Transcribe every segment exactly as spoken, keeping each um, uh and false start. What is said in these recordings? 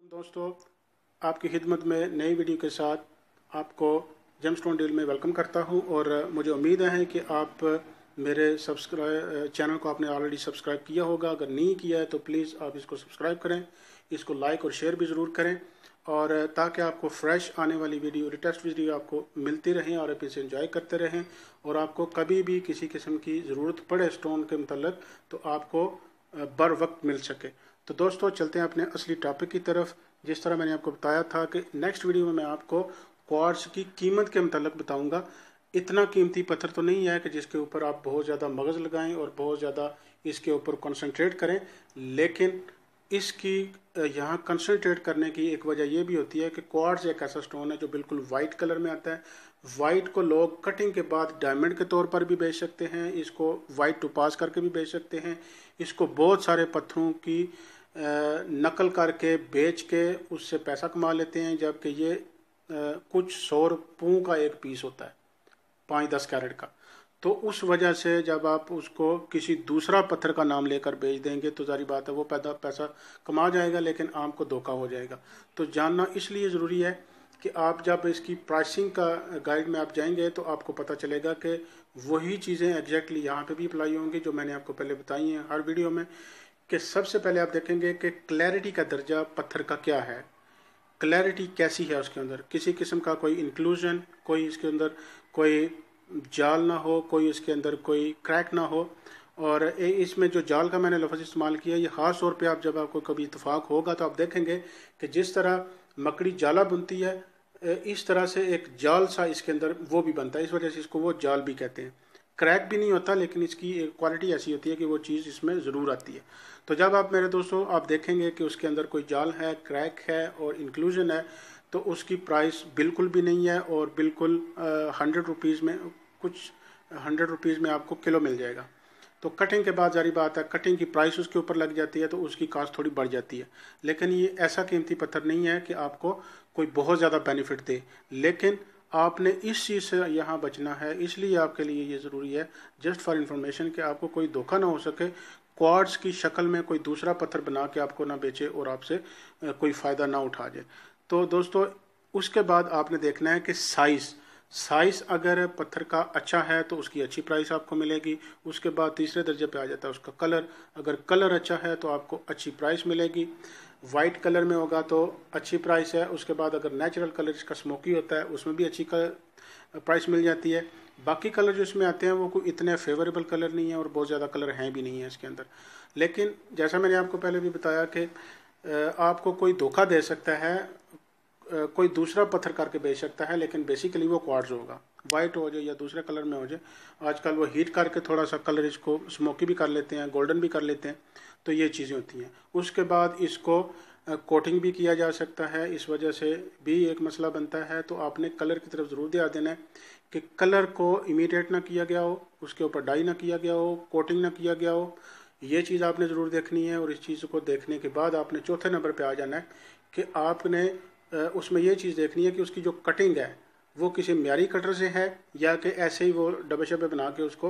दोस्तों, आपकी खिदमत में नई वीडियो के साथ आपको जेमस्टोन डील में वेलकम करता हूं और मुझे उम्मीद है कि आप मेरे सब्सक्राइब चैनल को आपने ऑलरेडी सब्सक्राइब किया होगा। अगर नहीं किया है तो प्लीज़ आप इसको सब्सक्राइब करें, इसको लाइक और शेयर भी ज़रूर करें, और ताकि आपको फ्रेश आने वाली वीडियो लेटेस्ट वीडियो आपको मिलती रहें और आप इसे एंजॉय करते रहें, और आपको कभी भी किसी किस्म की ज़रूरत पड़े स्टोन के मतलब तो आपको बर वक्त मिल सके। तो दोस्तों, चलते हैं अपने असली टॉपिक की तरफ। जिस तरह मैंने आपको बताया था कि नेक्स्ट वीडियो में मैं आपको क्वार्ट्ज की कीमत के मतलब बताऊंगा। इतना कीमती पत्थर तो नहीं है कि जिसके ऊपर आप बहुत ज़्यादा मगज़ लगाएं और बहुत ज़्यादा इसके ऊपर कंसंट्रेट करें, लेकिन इसकी यहाँ कंसंट्रेट करने की एक वजह यह भी होती है कि क्वार्ट्ज एक ऐसा स्टोन है जो बिल्कुल वाइट कलर में आता है। वाइट को लोग कटिंग के बाद डायमंड के तौर पर भी बेच सकते हैं, इसको वाइट टोपाज करके भी बेच सकते हैं, इसको बहुत सारे पत्थरों की नकल करके बेच के उससे पैसा कमा लेते हैं, जबकि ये कुछ सौ रुपयों का एक पीस होता है, पाँच दस कैरेट का। तो उस वजह से जब आप उसको किसी दूसरा पत्थर का नाम लेकर बेच देंगे तो जारी बात है वो पैदा पैसा कमा जाएगा, लेकिन आपको धोखा हो जाएगा। तो जानना इसलिए ज़रूरी है कि आप जब इसकी प्राइसिंग का गाइड में आप जाएंगे तो आपको पता चलेगा कि वही चीज़ें एग्जैक्टली यहाँ पे भी अप्लाई होंगी जो मैंने आपको पहले बताई हैं हर वीडियो में। कि सबसे पहले आप देखेंगे कि क्लैरिटी का दर्जा पत्थर का क्या है, क्लैरिटी कैसी है उसके अंदर, किसी किस्म का कोई इंक्लूजन, कोई इसके अंदर कोई जाल ना हो, कोई इसके अंदर कोई क्रैक ना हो। और इसमें जो जाल का मैंने लफ्ज़ इस्तेमाल किया, ये ख़ास तौर पे आप जब आपको कभी इत्तेफाक होगा तो आप देखेंगे कि जिस तरह मकड़ी जाला बुनती है, इस तरह से एक जाल सा इसके अंदर वो भी बनता है, इस वजह से इसको वो जाल भी कहते हैं। क्रैक भी नहीं होता, लेकिन इसकी क्वालिटी ऐसी होती है कि वो चीज़ इसमें ज़रूर आती है। तो जब आप मेरे दोस्तों आप देखेंगे कि उसके अंदर कोई जाल है, क्रैक है और इंक्लूजन है, तो उसकी प्राइस बिल्कुल भी नहीं है, और बिल्कुल हंड्रेड रुपीज़ में कुछ हंड्रेड रुपीज़ में आपको किलो मिल जाएगा। तो कटिंग के बाद जारी बात है, कटिंग की प्राइस उसके ऊपर लग जाती है तो उसकी कास्ट थोड़ी बढ़ जाती है। लेकिन ये ऐसा कीमती पत्थर नहीं है कि आपको कोई बहुत ज़्यादा बेनिफिट दे, लेकिन आपने इस चीज़ से यहाँ बचना है। इसलिए आपके लिए ये ज़रूरी है, जस्ट फॉर इन्फॉर्मेशन, कि आपको कोई धोखा ना हो सके, क्वार्ट्ज की शक्ल में कोई दूसरा पत्थर बना के आपको ना बेचे और आपसे कोई फ़ायदा ना उठा जाए। तो दोस्तों, उसके बाद आपने देखना है कि साइज़ साइज़ अगर पत्थर का अच्छा है तो उसकी अच्छी प्राइस आपको मिलेगी। उसके बाद तीसरे दर्जे पे आ जाता है उसका कलर, अगर कलर अच्छा है तो आपको अच्छी प्राइस मिलेगी। वाइट कलर में होगा तो अच्छी प्राइस है। उसके बाद अगर नेचुरल कलर इसका स्मोकी होता है उसमें भी अच्छी प्राइस मिल जाती है। बाकी कलर जो इसमें आते हैं वो कोई इतने फेवरेबल कलर नहीं है और बहुत ज़्यादा कलर हैं भी नहीं है इसके अंदर। लेकिन जैसा मैंने आपको पहले भी बताया कि आपको कोई धोखा दे सकता है, कोई दूसरा पत्थर करके बेच सकता है, लेकिन बेसिकली वो क्वार्ट्ज होगा, वाइट हो जाए या दूसरे कलर में हो जाए। आजकल वो हीट करके थोड़ा सा कलर इसको स्मोकी भी कर लेते हैं, गोल्डन भी कर लेते हैं, तो ये चीज़ें होती हैं। उसके बाद इसको कोटिंग भी किया जा सकता है, इस वजह से भी एक मसला बनता है। तो आपने कलर की तरफ ज़रूर ध्यान देना है कि कलर को इमिटेट ना किया गया हो, उसके ऊपर डाई ना किया गया हो, कोटिंग ना किया गया हो, ये चीज़ आपने ज़रूर देखनी है। और इस चीज़ को देखने के बाद आपने चौथे नंबर पे आ जाना है कि आपने उसमें ये चीज़ देखनी है कि उसकी जो कटिंग है वो किसी म्यारी कटर से है या कि ऐसे ही वो डब्बे शब्बे बना के उसको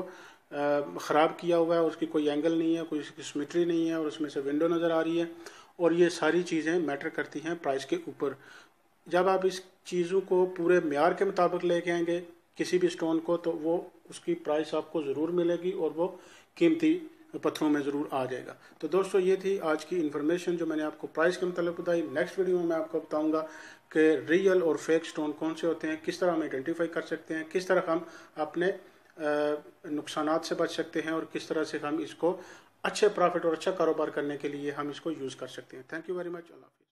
ख़राब किया हुआ है, उसकी कोई एंगल नहीं है, कोई उसकी सिमेट्री नहीं है और उसमें से विंडो नज़र आ रही है। और ये सारी चीज़ें मैटर करती हैं प्राइस के ऊपर। जब आप इस चीज़ों को पूरे म्यार के मुताबिक लेके आएंगे किसी भी स्टोन को, तो वो उसकी प्राइस आपको ज़रूर मिलेगी और वो कीमती पत्थरों में ज़रूर आ जाएगा। तो दोस्तों, ये थी आज की इन्फॉर्मेशन जो मैंने आपको प्राइस के मतलब बताई। नेक्स्ट वीडियो में मैं आपको बताऊंगा कि रियल और फेक स्टोन कौन से होते हैं, किस तरह हम आइडेंटिफाई कर सकते हैं, किस तरह हम अपने नुकसानात से बच सकते हैं और किस तरह से हम इसको अच्छे प्रॉफिट और अच्छा कारोबार करने के लिए हम इसको यूज़ कर सकते हैं। Thank you very much. अल्लाह हाफ़िज़।